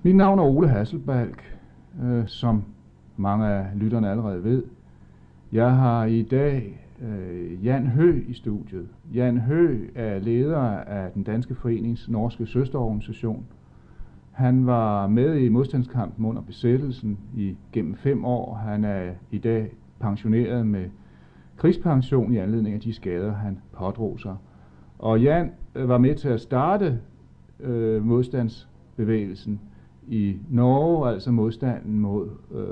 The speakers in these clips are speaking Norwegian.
Mit navn er Ole Hasselbalch, som mange af lytterne allerede ved. Jeg har i dag Jan Høeg i studiet. Jan Høeg er leder af den danske forenings norske søsterorganisation. Han var med i modstandskampen under besættelsen gennem 5 år. Han er i dag pensioneret med krigspension i anledning af de skader, han pådrog sig. Og Jan var med til at starte modstandsbevægelsen i Norge, altså modstanden mod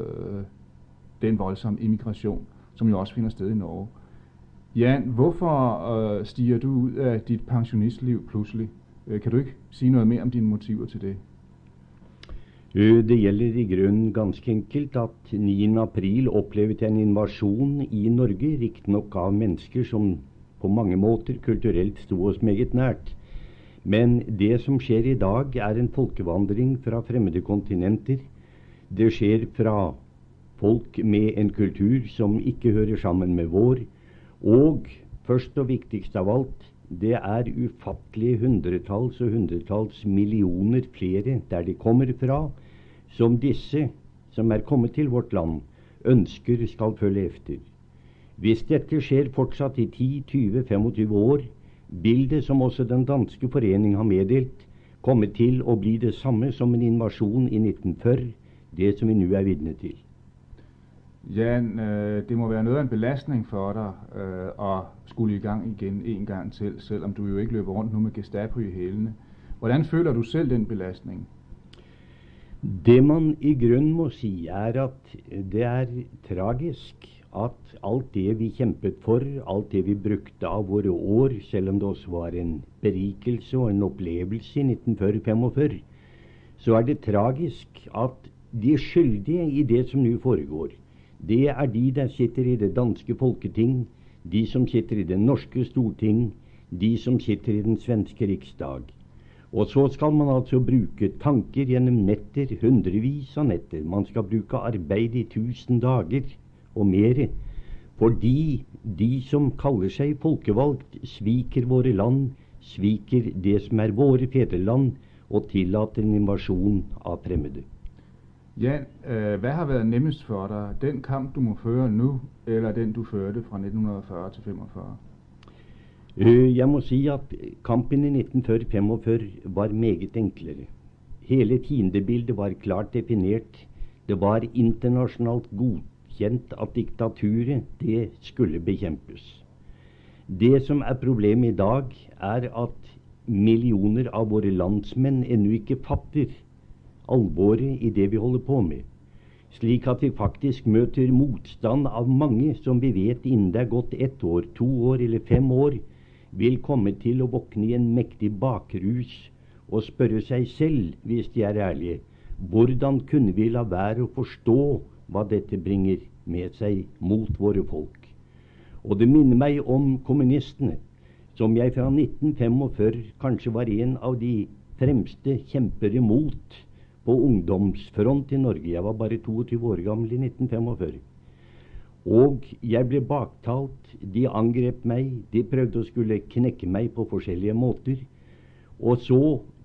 den voldsomme immigration, som jo også finder sted i Norge. Jan, hvorfor stiger du ud af dit pensionistliv pludselig? Kan du ikke sige noget mere om dine motiver til det? Det gjelder i grunnen ganske enkelt at 9. april opplevde en invasjon i Norge, riktignok av mennesker som på mange måter kulturelt stod oss meget nært. Men det som skjer i dag er en folkevandring fra fremmede kontinenter. Det skjer fra folk med en kultur som ikke hører sammen med vår, og først og viktigst av alt, det er ufattelige hundretalls og hundretalls millioner flere der de kommer fra, som disse som er kommet til vårt land, ønsker skal følge efter. Hvis dette skjer fortsatt i 10, 20, 25 år, vil det, som også den danske forening har meddelt, komme til å bli det samme som en invasjon i 1940, det som vi nu er vidne til. Jan, det må være noget af en belastning for dig at skulle i gang igen en gang til, selvom du jo ikke løber rundt nu med Gestapo i hælene. Hvordan føler du selv den belastning? Det man i grunnen må si er at det er tragisk at alt det vi kjempet for, alt det vi brukte av våre år, selv om det også var en berikelse og en opplevelse i 1945, så er det tragisk at de skyldige i det som nu foregår, det er de der sitter i det danske folketing, de som sitter i det norske storting, de som sitter i den svenske riksdag. Og så skal man altså bruke tanker gjennom netter, hundrevis av netter. Man skal bruke arbeid i 1000 dager og mere, fordi de som kaller seg folkevalgt, sviker våre land, sviker det som er våre fedreland, og tillater en invasjon av fremmede. Jan, hvad har været nemmest for dig? Den kamp, du må føre nu, eller den, du førte fra 1940 til 45? Jeg må si at kampen i 1940-45 var meget enklere. Hele fiendebildet var klart definert. Det var internasjonalt godkjent at diktaturet, det skulle bekjempes. Det som er problemet i dag, er at millioner av våre landsmenn ennå ikke fatter alvoret i det vi holder på med, slik at vi faktisk møter motstand av mange som vi vet innen det er gått 1 år, 2 år eller 5 år, vil komme til å våkne i en mektig bakrus og spørre seg selv, hvis de er ærlige, hvordan kunne vi la være å forstå hva dette bringer med seg mot våre folk. Og det minner meg om kommunistene, som jeg fra 1945 kanskje var en av de fremste kjempere mot på ungdomsfront i Norge. Jeg var bare 22 år gammel i 1945. Og jeg ble baktalt, de angrep meg, de prøvde å skulle knekke meg på forskjellige måter. Og så,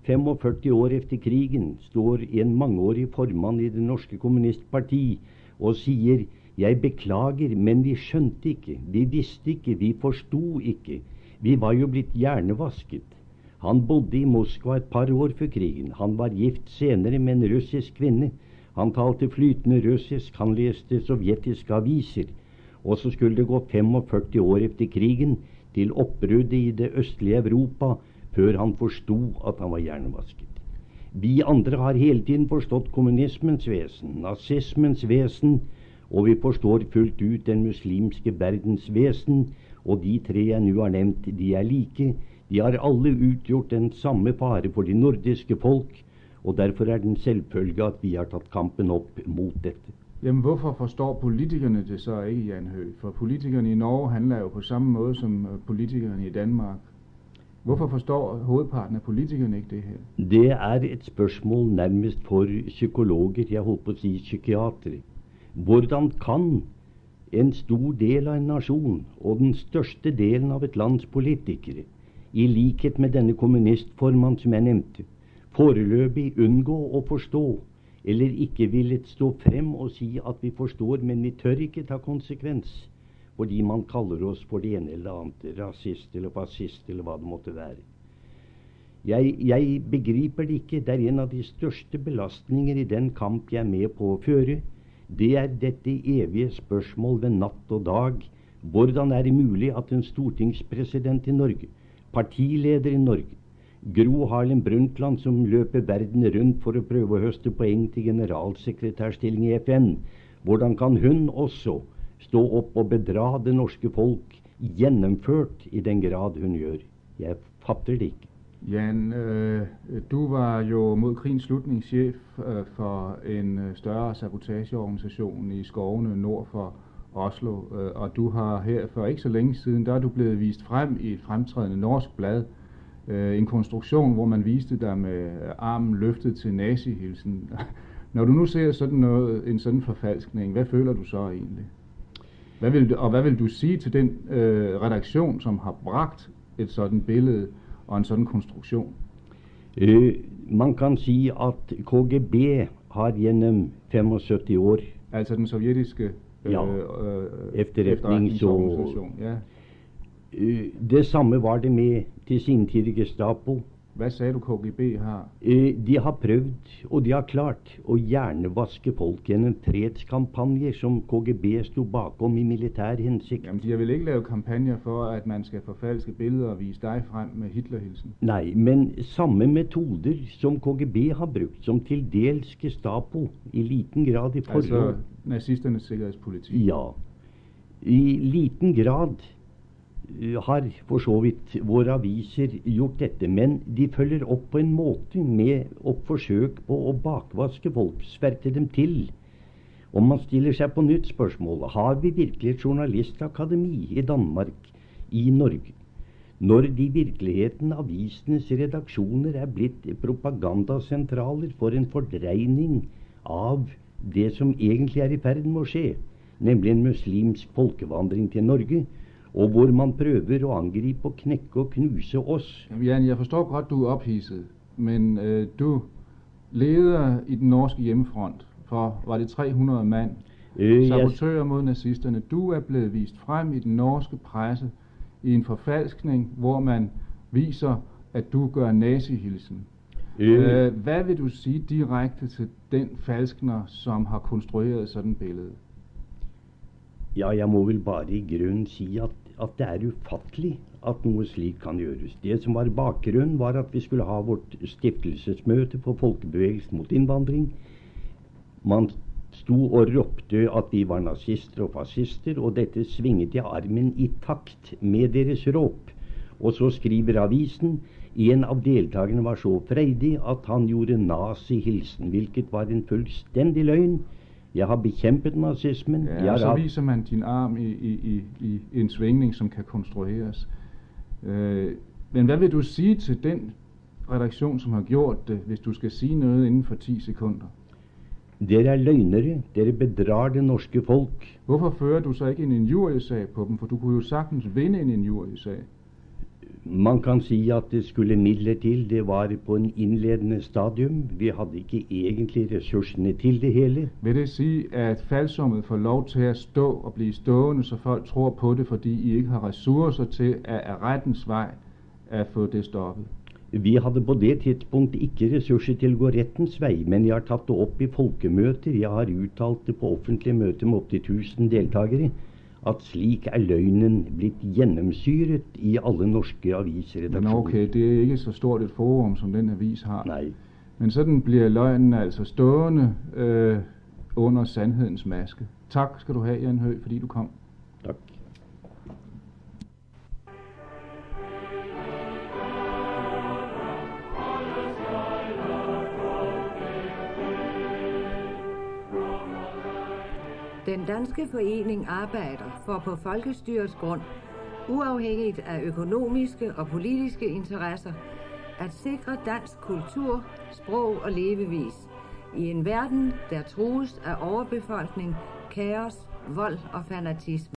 45 år efter krigen, står en mangeårig formann i det norske kommunistparti og sier, jeg beklager, men vi skjønte ikke, vi visste ikke, vi forstod ikke. Vi var jo blitt hjernevasket. Han bodde i Moskva et par år før krigen. Han var gift senere med en russisk kvinne. Han talte flytende russisk, han leste sovjetiske aviser. Og så skulle det gå 45 år efter krigen til oppbruddet i det østlige Europa, før han forstod at han var hjernevasket. Vi andre har hele tiden forstått kommunismens vesen, nazismens vesen, og vi forstår fullt ut den muslimske verdens vesen, og de 3 jeg nu har nevnt, de er like. De har alle utgjort den samme fare for de nordiske folk, og derfor er den selvfølge at vi har tatt kampen opp mot dette. Jamen, hvorfor forstår politikerne det så ikke, Jan Høeg? For politikerne i Norge handler jo på samme måde som politikerne i Danmark. Hvorfor forstår hovedparten af politikerne ikke det her? Det er et spørsmål nærmest for psykologer, jeg holdt på å si psykiatere. Hvordan kan en stor del av en nasjon, og den største delen av et lands politikere, i likhet med denne kommunistformann som jeg nevnte, foreløpig unngå å forstå, eller ikke villet stå frem og si at vi forstår, men vi tør ikke ta konsekvens, fordi man kaller oss for det ene eller annet, rasist eller fascist eller hva det måtte være. Jeg begriper det ikke. Det er en av de største belastninger i den kamp jeg er med på å føre. Det er dette evige spørsmål ved natt og dag. Hvordan er det mulig at en stortingspresident i Norge, partileder i Norge, Gro Harlem Brundtland, som løper verden rundt for å prøve å høste poeng til generalsekretærstilling i FN, hvordan kan hun også stå opp og bedra det norske folk gjennomført i den grad hun gjør? Jeg fatter det ikke. Jan, du var jo mod krigens slutning chef for en større sabotageorganisasjon i skovene nord for Oslo, og du har her for ikke så længe siden, der er du blevet vist frem i et fremtrædende norsk blad, en konstruktion, hvor man viste dig med armen løftet til nazihilsen. Når du nu ser sådan noget, en sådan forfalskning, hvad føler du så egentlig? Hvad vil du sige til den redaktion, som har bragt et sådan billede og en sådan konstruktion? Man kan sige, at KGB har gennem 75 år, altså den sovjetiske efterretningsorganisation. Ja. Det samme var det med til sin tid i Gestapo. Hvad sagde du KGB har? De har prøvd, og de har klart, å hjernevaske folk gjennom fredskampanjer som KGB stod bakom i militær hensikt. Jamen, de har vel ikke lavet kampagner for, at man skal forfalske billeder og vise deg frem med Hitlerhilsen? Nei, men samme metoder som KGB har brukt, som til dels Gestapo, i liten grad i forhold. Altså nazisternes sikkerhetspolitik? Ja, i liten grad har for så vidt våre aviser gjort dette, men de følger opp på en måte med forsøk på å bakvaske folk, sverte dem til. Og man stiller seg på nytt spørsmål: har vi virkelig et journalistakademi i Danmark, i Norge, når de i virkeligheten avisenes redaksjoner er blitt propagandasentraler for en fordreining av det som egentlig er i ferd med å skje, nemlig en muslimsk folkevandring til Norge, og hvor man prøver å angripe og knekke og knuse oss. Jan, jeg forstår godt, du er ophidset, men du leder i den norske hjemmefront for, var det 300 mand, sabotører mod nazisterne. Du er blevet vist frem i den norske presse i en forfalskning, hvor man viser, at du gør nazihilsen. Hvad vil du sige direkte til den falskner, som har konstrueret sådan et billede? Ja, jeg må vel bare i grunnen si at det er ufattelig at noe slik kan gjøres. Det som var bakgrunnen, var at vi skulle ha vårt stiftelsesmøte for folkebevegelsen mot innvandring. Man sto og ropte at vi var nazister og fascister, og dette svinget jeg armen i takt med deres råp. Og så skriver avisen: en av deltakerne var så freidig at han gjorde nazihilsen, hvilket var en fullstendig løgn. Jeg har bekjempet nazismen. Ja, så viser man din arm i en svingning, som kan konstrueres. Men hvad vil du sige til den redaktion, som har gjort det, hvis du skal sige noget inden for 10 sekunder? Dere er løgnere. Dere bedrar det norske folk. Hvorfor fører du så ikke en injuriesag på dem? For du kunne jo sagtens vinde en injuriesag. Man kan si at det skulle midler til. Det var på en innledende stadium. Vi hadde ikke egentlig ressursene til det hele. Vil det sige, at falsummet får lov til at stå og blive stående, så folk tror på det, fordi I ikke har ressourcer til at af rettens vej at få det stoppet? Vi hadde på det tidspunkt ikke ressurser til å gå rettens vei, men jeg har tatt det opp i folkemøter. Jeg har uttalt det på offentlige møter med opptil 1000 deltakere, at slik er løgnen blitt gjennomsyret i alle norske avisredaksjoner. Men okay, det er ikke så stort et forum, som den avis har. Nei. Men sådan bliver løgnen altså stående under sandhedens maske. Tak skal du have, Jan Høgh, fordi du kom. Takk. Den danske forening arbejder for på folkestyrets grund, uafhængigt af økonomiske og politiske interesser, at sikre dansk kultur, sprog og levevis i en verden, der trues af overbefolkning, kaos, vold og fanatisme.